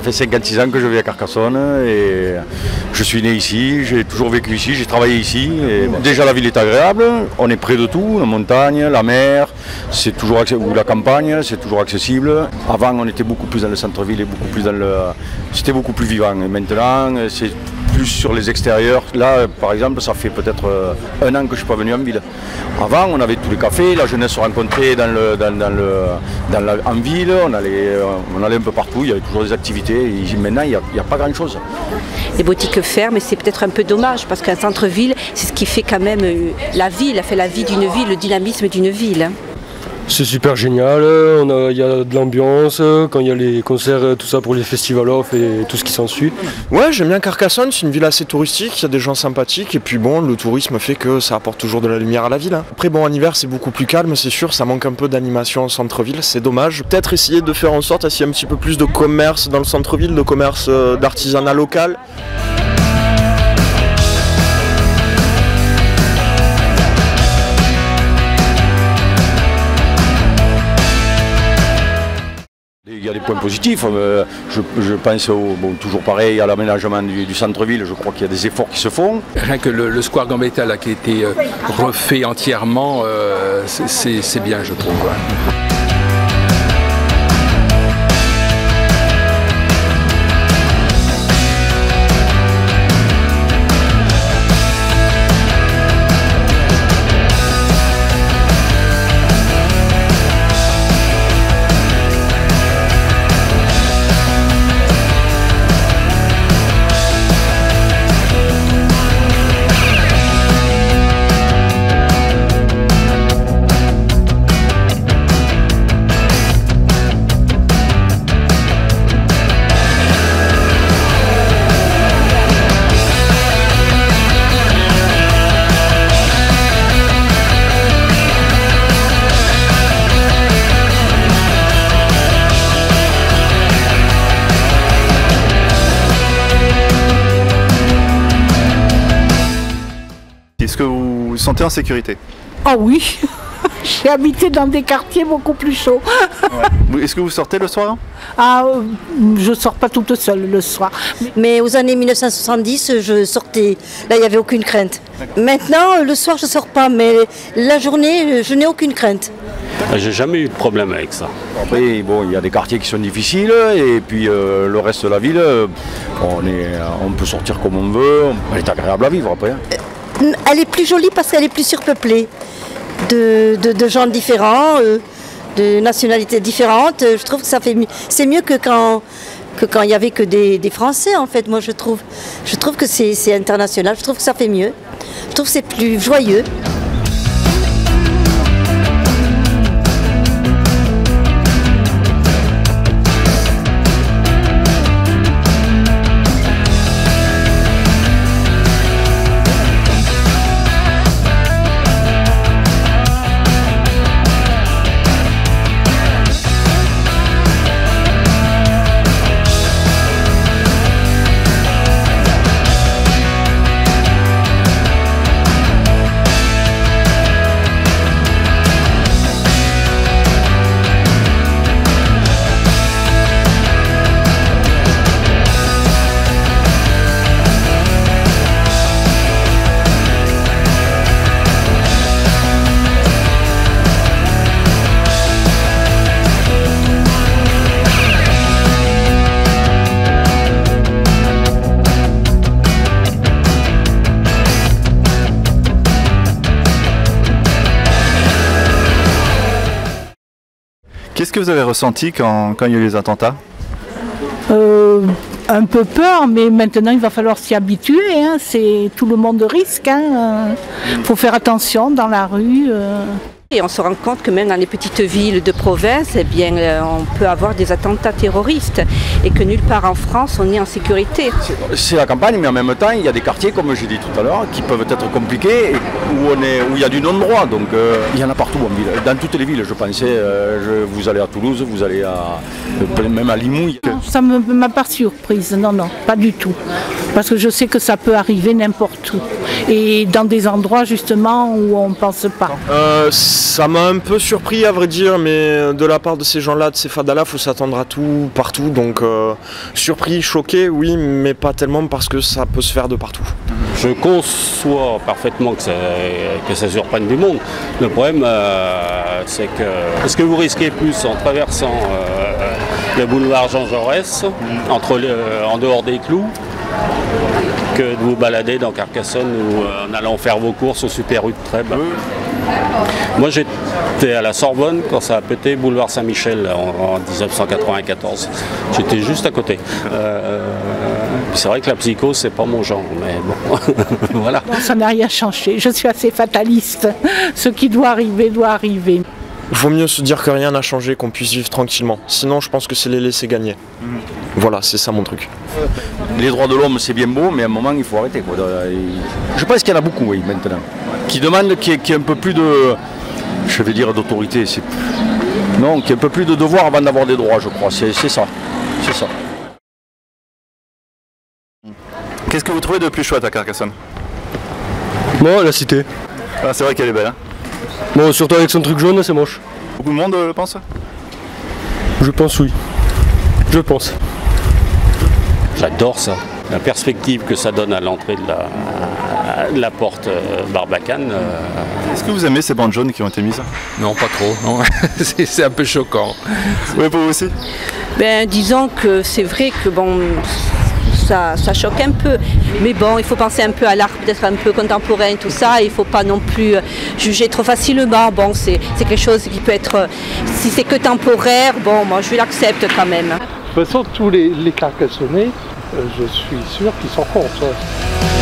fait 56 ans que je vis à Carcassonne et je suis né ici, j'ai toujours vécu ici, j'ai travaillé ici. Et déjà la ville est agréable, on est près de tout, la montagne, la mer, c'est toujours ou la campagne, c'est toujours accessible. Avant on était beaucoup plus dans le centre-ville et beaucoup plus dans le... C'était beaucoup plus vivant et maintenant c'est plus sur les extérieurs. Là par exemple ça fait peut-être 1 an que je ne suis pas venu en ville. Avant on avait tous les cafés, la jeunesse se rencontrait en ville, on allait un peu partout, il y avait toujours des activités. Et maintenant il n'y a pas grand chose. Les boutiques ferment et c'est peut-être un peu dommage parce qu'un centre-ville c'est ce qui fait quand même la ville, fait la vie d'une ville, le dynamisme d'une ville. C'est super génial, il y a de l'ambiance, quand il y a les concerts, tout ça pour les festivals off et tout ce qui s'ensuit. Ouais, j'aime bien Carcassonne, c'est une ville assez touristique, il y a des gens sympathiques et puis bon, le tourisme fait que ça apporte toujours de la lumière à la ville. Après bon, en hiver c'est beaucoup plus calme, c'est sûr, ça manque un peu d'animation au centre-ville, c'est dommage. Peut-être essayer de faire en sorte qu'il y ait un petit peu plus de commerce dans le centre-ville, de commerce d'artisanat local. Il y a des points positifs, je pense toujours pareil à l'aménagement du centre-ville, je crois qu'il y a des efforts qui se font. Rien que le square Gambetta là, qui a été refait entièrement, c'est bien je trouve. Est-ce que vous vous sentez en sécurité? Ah oui, j'ai habité dans des quartiers beaucoup plus chauds. Ouais. Est-ce que vous sortez le soir? Ah, je sors pas toute seule le soir. Mais aux années 1970, je sortais. Là, il n'y avait aucune crainte. Maintenant, le soir, je ne sors pas, mais la journée, je n'ai aucune crainte. J'ai jamais eu de problème avec ça. Après, bon, il y a des quartiers qui sont difficiles et puis le reste de la ville, on peut sortir comme on veut, elle est agréable à vivre après. Elle est plus jolie parce qu'elle est plus surpeuplée de gens différents, de nationalités différentes. Je trouve que ça fait mieux. C'est mieux que quand il n'y avait que des Français en fait. Moi je trouve que c'est international. Je trouve que ça fait mieux. Je trouve que c'est plus joyeux. Qu'est-ce que vous avez ressenti quand il y a eu les attentats? Un peu peur, mais maintenant il va falloir s'y habituer. Hein. Tout le monde risque. Faut faire attention dans la rue. Et on se rend compte que même dans les petites villes de province, eh bien, on peut avoir des attentats terroristes et que nulle part en France on est en sécurité. C'est la campagne, mais en même temps, il y a des quartiers, comme j'ai dit tout à l'heure, qui peuvent être compliqués, et où il y a du non-droit. Donc il y en a partout en ville, dans toutes les villes, je pensais. Vous allez à Toulouse, vous allez même à Limoux. Ça ne m'a pas surprise, non, pas du tout. Parce que je sais que ça peut arriver n'importe où. et dans des endroits justement où on ne pense pas. Ça m'a un peu surpris à vrai dire, mais de la part de ces gens-là, de ces fadas-là, il faut s'attendre à tout, partout. Donc surpris, choqué, oui, mais pas tellement parce que ça peut se faire de partout. Je conçois parfaitement que ça surprenne du monde. Le problème, c'est que est-ce que vous risquez plus en traversant le boulevard Jean Jaurès, en dehors des clous, que de vous balader dans Carcassonne ou en allant faire vos courses au Super U de Trèbes. Moi j'étais à la Sorbonne quand ça a pété boulevard Saint-Michel en 1994. J'étais juste à côté. C'est vrai que la psycho c'est pas mon genre, mais bon, voilà. Non, ça n'a rien changé, je suis assez fataliste. Ce qui doit arriver, doit arriver. Il vaut mieux se dire que rien n'a changé, qu'on puisse vivre tranquillement. Sinon je pense que c'est les laisser gagner. Voilà, c'est ça mon truc. Les droits de l'homme c'est bien beau, mais à un moment il faut arrêter, quoi. Je pense qu'il y en a beaucoup, oui, maintenant, qui demandent qu'il y ait un peu plus de, je vais dire d'autorité, non, qu'il y ait un peu plus de devoirs avant d'avoir des droits, je crois, c'est ça, c'est ça. Qu'est-ce que vous trouvez de plus chouette à Carcassonne? Bon, la cité. Ah, c'est vrai qu'elle est belle. Hein. Bon, surtout avec son truc jaune, c'est moche. Beaucoup de monde le pense? Je pense oui. Je pense. J'adore ça. La perspective que ça donne à l'entrée de la porte Barbacane. Est-ce que vous aimez ces bandes jaunes qui ont été mises? Non, pas trop. Non. C'est un peu choquant. Oui, pour vous aussi? Ben, disons que c'est vrai que bon, ça choque un peu. Mais bon, il faut penser un peu à l'art peut-être un peu contemporain, tout ça. Il ne faut pas non plus juger trop facilement. Bon, c'est quelque chose qui peut être, si c'est que temporaire, bon, moi je l'accepte quand même. De toute façon, tous les Carcassonnais, je suis sûr qu'ils sont contre.